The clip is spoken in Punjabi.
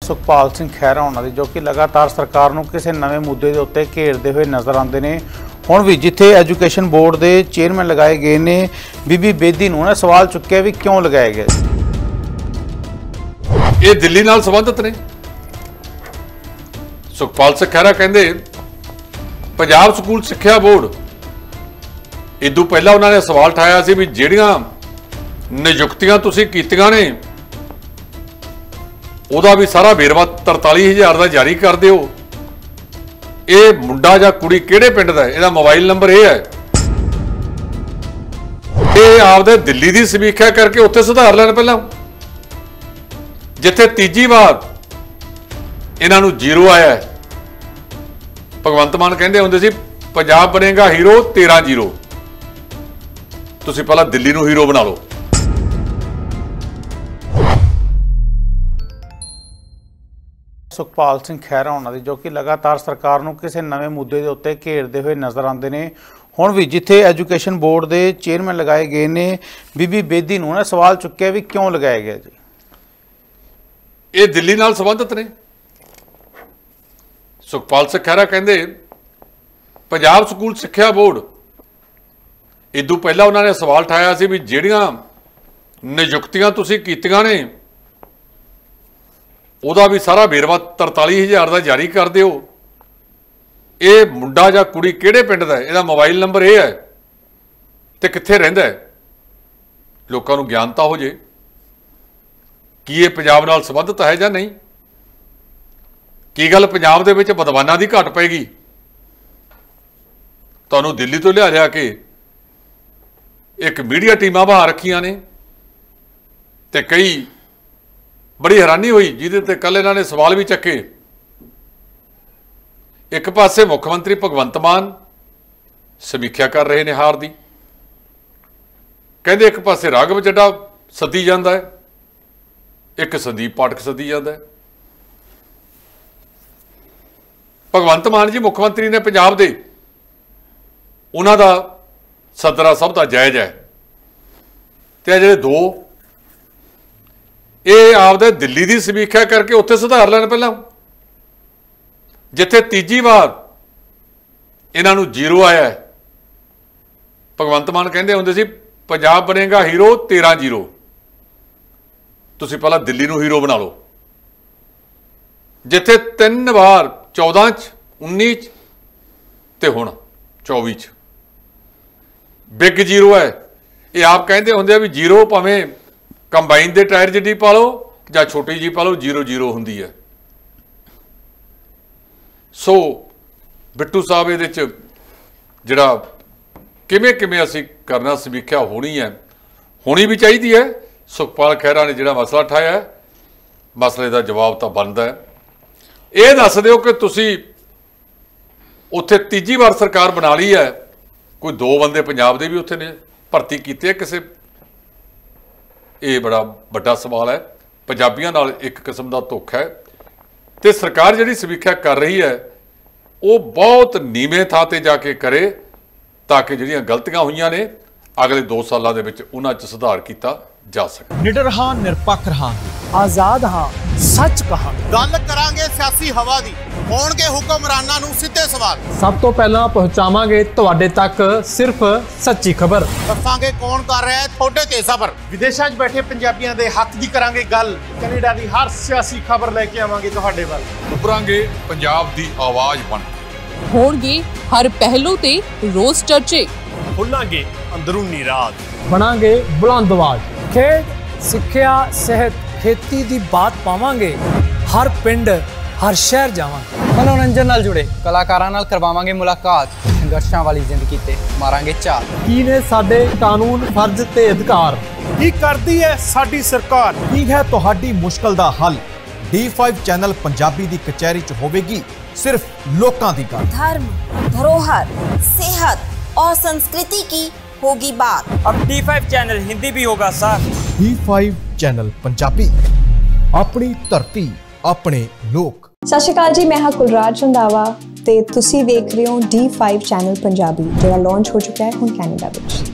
ਸੁਖਪਾਲ ਸਿੰਘ ਖਹਿਰਾ ਉਹਨਾਂ ਦੀ, ਜੋ ਕਿ ਲਗਾਤਾਰ ਸਰਕਾਰ ਨੂੰ ਕਿਸੇ ਨਵੇਂ ਮੁੱਦੇ ਦੇ ਉੱਤੇ ਘੇਰਦੇ ਹੋਏ ਨਜ਼ਰ ਆਉਂਦੇ ਨੇ। ਹੁਣ ਵੀ ਜਿੱਥੇ ਐਜੂਕੇਸ਼ਨ ਬੋਰਡ ਦੇ ਚੇਅਰਮੈਨ ਲਗਾਏ ਗਏ ਨੇ, ਬੀਬੀ ਬੇਦੀ ਨੂੰ ਸਵਾਲ ਚੁੱਕਿਆ ਵੀ ਕਿਉਂ ਲਗਾਏ ਗਏ। ਇਹ ਦਿੱਲੀ ਨਾਲ ਸੰਬੰਧਿਤ ਨੇ। ਸੁਖਪਾਲ ਸਿੰਘ ਖਹਿਰਾ ਕਹਿੰਦੇ ਪੰਜਾਬ ਸਕੂਲ ਸਿੱਖਿਆ ਬੋਰਡ, ਇਦੋਂ ਪਹਿਲਾਂ ਉਹਨਾਂ ਨੇ ਸਵਾਲ ਉਠਾਇਆ ਸੀ ਵੀ ਜਿਹੜੀਆਂ ਨਿਯੁਕਤੀਆਂ ਤੁਸੀਂ ਕੀਤੀਆਂ ਨੇ ਉਹਦਾ ਵੀ ਸਾਰਾ ਵੇਰਵਾ 43,000 ਦਾ ਜਾਰੀ ਕਰ ਦਿਓ। ਇਹ ਮੁੰਡਾ ਜਾਂ ਕੁੜੀ ਕਿਹੜੇ ਪਿੰਡ ਦਾ ਹੈ, ਇਹਦਾ ਮੋਬਾਈਲ ਨੰਬਰ ਇਹ ਹੈ। ਇਹ ਆਪਦੇ ਦਿੱਲੀ ਦੀ ਸਮੀਖਿਆ ਕਰਕੇ ਉੱਥੇ ਸੁਧਾਰ ਲੈਣ। ਪਹਿਲਾਂ ਜਿੱਥੇ ਤੀਜੀ ਵਾਰ ਇਹਨਾਂ ਨੂੰ ਜ਼ੀਰੋ ਆਇਆ ਹੈ, ਭਗਵੰਤ ਮਾਨ ਕਹਿੰਦੇ ਹੁੰਦੇ ਸੀ ਪੰਜਾਬ ਬਣੇਗਾ ਹੀਰੋ 13-0। ਤੁਸੀਂ ਪਹਿਲਾਂ ਦਿੱਲੀ ਨੂੰ ਹੀਰੋ ਬਣਾ ਲਓ। ਸੁਖਪਾਲ ਸਿੰਘ ਖਹਿਰਾ ਉਹਨਾਂ ਦੀ, ਜੋ ਕਿ ਲਗਾਤਾਰ ਸਰਕਾਰ ਨੂੰ ਕਿਸੇ ਨਵੇਂ ਮੁੱਦੇ ਦੇ ਉੱਤੇ ਘੇਰਦੇ ਹੋਏ ਨਜ਼ਰ ਆਉਂਦੇ ਨੇ। ਹੁਣ ਵੀ ਜਿੱਥੇ ਐਜੂਕੇਸ਼ਨ ਬੋਰਡ ਦੇ ਚੇਅਰਮੈਨ ਲਗਾਏ ਗਏ ਨੇ, ਬੀਬੀ ਬੇਦੀ ਨੂੰ ਸਵਾਲ ਚੁੱਕਿਆ ਵੀ ਕਿਉਂ ਲਗਾਇਆ ਗਿਆ ਜੀ। ਇਹ ਦਿੱਲੀ ਨਾਲ ਸੰਬੰਧਿਤ ਨੇ। ਸੁਖਪਾਲ ਸਿੰਘ ਖਹਿਰਾ ਕਹਿੰਦੇ ਪੰਜਾਬ ਸਕੂਲ ਸਿੱਖਿਆ ਬੋਰਡ, ਇਦੋਂ ਪਹਿਲਾਂ ਉਹਨਾਂ ਨੇ ਸਵਾਲ ਉਠਾਇਆ ਸੀ ਵੀ ਜਿਹੜੀਆਂ ਨਿਯੁਕਤੀਆਂ ਤੁਸੀਂ ਕੀਤੀਆਂ ਨੇ ਉਹਦਾ ਵੀ ਸਾਰਾ ਵੇਰਵਾ 43,000 ਦਾ ਜਾਰੀ ਕਰ ਦਿਓ। ਇਹ ਮੁੰਡਾ ਜਾਂ ਕੁੜੀ ਕਿਹੜੇ ਪਿੰਡ ਦਾ ਹੈ, ਇਹਦਾ ਮੋਬਾਈਲ ਨੰਬਰ ਇਹ ਹੈ ਤੇ ਕਿੱਥੇ ਰਹਿੰਦਾ ਹੈ। ਲੋਕਾਂ ਨੂੰ ਗਿਆਨਤਾ ਹੋ ਜੇ ਕੀ ਇਹ ਪੰਜਾਬ ਨਾਲ ਸੰਬੰਧਿਤ ਹੈ ਜਾਂ ਨਹੀਂ। ਕੀ ਗੱਲ ਪੰਜਾਬ ਦੇ ਵਿੱਚ ਵਿਦਵਾਨਾਂ ਦੀ ਘਾਟ ਪਏਗੀ? ਤੁਹਾਨੂੰ ਦਿੱਲੀ ਤੋਂ ਲਿਆ ਕੇ ਇੱਕ ਮੀਡੀਆ ਟੀਮਾਂ ਬਣਾ ਰੱਖੀਆਂ ਨੇ ਤੇ ਕਈ ਬੜੀ ਹੈਰਾਨੀ ਹੋਈ ਜਿਹਦੇ ਤੇ ਕੱਲ ਇਹਨਾਂ ਨੇ ਸਵਾਲ ਵੀ ਚੱਕੇ। ਇੱਕ ਪਾਸੇ ਮੁੱਖ ਮੰਤਰੀ ਭਗਵੰਤ ਮਾਨ ਸਮੀਖਿਆ ਕਰ ਰਹੇ ਨੇ ਹਾਰ ਦੀ, ਕਹਿੰਦੇ ਇੱਕ ਪਾਸੇ ਰਾਘਵ ਚੱਡਾ ਸੱਦੀ ਜਾਂਦਾ ਹੈ, ਇੱਕ ਸੰਦੀਪ ਪਾਠਕ ਸੱਦੀ ਜਾਂਦਾ ਹੈ। ਭਗਵੰਤ ਮਾਨ ਜੀ ਮੁੱਖ ਮੰਤਰੀ ਨੇ ਪੰਜਾਬ ਦੇ, ਉਹਨਾਂ ਦਾ ਸਦਰਾ ਸਭ ਦਾ ਜਾਇਜ਼ ਹੈ ਤੇ ਇਹ ਜਿਹੜੇ ਦੋ ਇਹ ਆਪਦੇ ਦਿੱਲੀ ਦੀ ਸਮੀਖਿਆ ਕਰਕੇ ਉੱਥੇ ਸੁਧਾਰ ਲੈਣ। ਪਹਿਲਾਂ ਜਿੱਥੇ ਤੀਜੀ ਵਾਰ ਇਹਨਾਂ ਨੂੰ ਜ਼ੀਰੋ ਆਇਆ ਹੈ, ਭਗਵੰਤ ਮਾਨ ਕਹਿੰਦੇ ਹੁੰਦੇ ਸੀ ਪੰਜਾਬ ਬਣੇਗਾ ਹੀਰੋ 13-0। ਤੁਸੀਂ ਪਹਿਲਾਂ ਦਿੱਲੀ ਨੂੰ ਹੀਰੋ ਬਣਾ ਲਓ। ਜਿੱਥੇ 3 ਵਾਰ 14 ਚ 19 ਚ ਤੇ ਹੁਣ 24 ਚ ਬਿਗ ਜ਼ੀਰੋ ਹੈ। ਇਹ ਆਪ ਕਹਿੰਦੇ ਹੁੰਦੇ ਆ ਵੀ ਜ਼ੀਰੋ ਭਾਵੇਂ ਕੰਬਾਈਨ ਦੇ ਟਾਇਰ ਜਿੱਡੀ ਪਾ ਲਓ ਜਾਂ ਛੋਟੀ ਜੀ ਪਾ ਲਓ, 0-0 ਹੁੰਦੀ ਹੈ। ਸੋ ਬਿੱਟੂ ਸਾਹਿਬ ਇਹਦੇ ਚ ਜਿਹੜਾ ਕਿਵੇਂ ਅਸੀਂ ਕਰਨਾ ਸਮੀਖਿਆ ਹੋਣੀ ਵੀ ਚਾਹੀਦੀ ਹੈ। ਸੁਖਪਾਲ ਖਹਿਰਾ ਨੇ ਜਿਹੜਾ ਮਸਲਾ ਉਠਾਇਆ ਹੈ, ਮਸਲੇ ਦਾ ਜਵਾਬ ਤਾਂ ਬਣਦਾ ਹੈ। ਇਹ ਦੱਸ ਦਿਓ ਕਿ ਤੁਸੀਂ ਉੱਥੇ ਤੀਜੀ ਵਾਰ ਸਰਕਾਰ ਬਣਾ ਲਈ ਹੈ, ਕੋਈ 2 ਬੰਦੇ ਪੰਜਾਬ ਦੇ ਵੀ ਉੱਥੇ ਨੇ ਭਰਤੀ ਕੀਤੇ ਕਿਸੇ। ਇਹ ਬੜਾ ਵੱਡਾ ਸਵਾਲ ਹੈ। ਪੰਜਾਬੀਆਂ ਨਾਲ ਇੱਕ ਕਿਸਮ ਦਾ ਧੋਖਾ ਹੈ ਤੇ ਸਰਕਾਰ ਜਿਹੜੀ ਸਮੀਖਿਆ ਕਰ ਰਹੀ ਹੈ ਉਹ ਬਹੁਤ ਨੀਵੇਂ ਥਾਂ ਤੇ ਜਾ ਕੇ ਕਰੇ ਤਾਂ ਕਿ ਜਿਹੜੀਆਂ ਗਲਤੀਆਂ ਹੋਈਆਂ ਨੇ ਅਗਲੇ 2 ਸਾਲਾਂ ਦੇ ਵਿੱਚ ਉਹਨਾਂ 'ਚ ਸੁਧਾਰ ਕੀਤਾ ਜਾ ਸਕੇ। ਨਿਡਰ ਹਾਂ, ਨਿਰਪੱਖ ਰਹਾਂਗੇ, ਆਜ਼ਾਦ ਹਾਂ, ਸੱਚ ਕਹਾਂਗੇ। ਗੱਲ ਕਰਾਂਗੇ ਸਿਆਸੀ ਹਵਾ ਦੀ, ਹੋਣਗੇ ਹੁਕਮਰਾਨਾਂ ਨੂੰ ਸਿੱਧੇ ਸਵਾਲ। ਸਭ ਤੋਂ ਪਹਿਲਾਂ ਪਹੁੰਚਾਵਾਂਗੇ ਤੁਹਾਡੇ ਤੱਕ ਸਿਰਫ ਸੱਚੀ ਖਬਰ। ਦੱਸਾਂਗੇ ਕੌਣ ਕਰ ਰਿਹਾ ਹੈ ਤੁਹਾਡੇ ਤੇ ਸਬਰ। ਵਿਦੇਸ਼ਾਂ 'ਚ ਬੈਠੇ ਪੰਜਾਬੀਆਂ ਦੇ ਹੱਕ ਦੀ ਕਰਾਂਗੇ ਗੱਲ। ਕੈਨੇਡਾ ਦੀ ਹਰ ਸਿਆਸੀ ਖਬਰ ਲੈ ਕੇ ਆਵਾਂਗੇ ਤੁਹਾਡੇ ਵੱਲ। ਉੱਭਰਾਂਗੇ ਪੰਜਾਬ ਦੀ ਆਵਾਜ਼ ਬਣ ਕੇ। ਹੋਣਗੇ ਹਰ ਪਹਿਲੂ ਤੇ ਰੋਜ਼ ਚਰਚੇ। ਖੋਲਾਂਗੇ ਅੰਦਰੂਨੀ ਰਾਜ। ਬਣਾਂਗੇ ਬੁਲੰਦ ਆਵਾਜ਼। ਖੇਡ, ਸਿੱਖਿਆ, ਸਿਹਤ, ਖੇਤੀ ਦੀ ਬਾਤ ਪਾਵਾਂਗੇ। ਹਰ ਪਿੰਡ, ਹਰ ਸ਼ਹਿਰ ਜਾਵਾਂਗੇ। ਮਨੋਰੰਜਨ ਨਾਲ ਜੁੜੇ ਕਲਾਕਾਰਾਂ ਨਾਲ ਕਰਵਾਵਾਂਗੇ ਮੁਲਾਕਾਤ। ਸੰਘਰਸ਼ਾਂ ਵਾਲੀ ਜ਼ਿੰਦਗੀ ਤੇ ਮਾਰਾਂਗੇ ਝਾਤ। ਕੀ ਨੇ ਸਾਡੇ ਕਾਨੂੰਨ, ਫਰਜ਼ ਤੇ ਅਧਿਕਾਰ? ਕੀ ਕਰਦੀ ਹੈ ਸਾਡੀ ਸਰਕਾਰ? ਕੀ ਹੈ ਤੁਹਾਡੀ ਮੁਸ਼ਕਲ ਦਾ ਹੱਲ? D5 ਚੈਨਲ ਪੰਜਾਬੀ ਦੀ ਕਚਹਿਰੀ 'ਚ ਹੋਵੇਗੀ सिर्फ लोकां दी गल। धर्म, धरोहर, सेहत और संस्कृति की होगी बात। अब D5 चैनल हिंदी भी होगा सर। D5 चैनल पंजाबी, अपनी धरती अपने लोक। सत श्री अकाल जी, मैं हाँ कुलराज रंधावा ते तुसी देख रहे हो D5 चैनल पंजाबी, जो लॉन्च हो चुका है हुण कैनेडा विच।